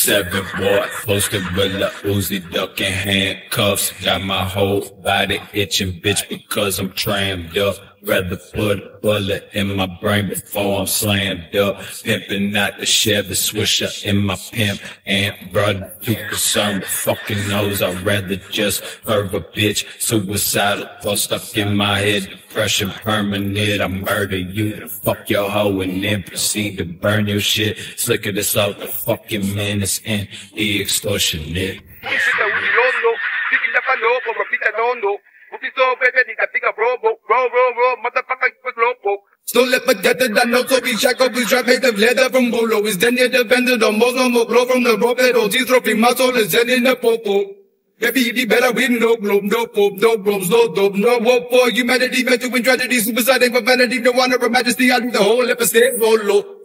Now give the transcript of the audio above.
7 boy, posted with a Uzi ducking handcuffs. Got my whole body itching, bitch, because I'm trammed up. Rather put a bullet in my brain before I'm slammed up. Pimping out the Chevy Swisher in my pimp and brother. Too concerned with fucking nose. I'd rather just curve a bitch. Suicidal thoughts stuck in my head. Depression permanent. I murder you to fuck your hoe and then proceed to burn your shit. Slicker this out the fucking menace and the extortionate. Don't let forget that I know so be shackled, we trap made of leather from Bolo. Is then you're dependent on most no more blow from the rope that OG's trophy. My soul is dead in the popo. Maybe you better win, no globe, no pope, no robes, no dope, no hope for humanity, meant to win tragedy, suicide and vanity, no honor or majesty. I do the whole episode, roll low.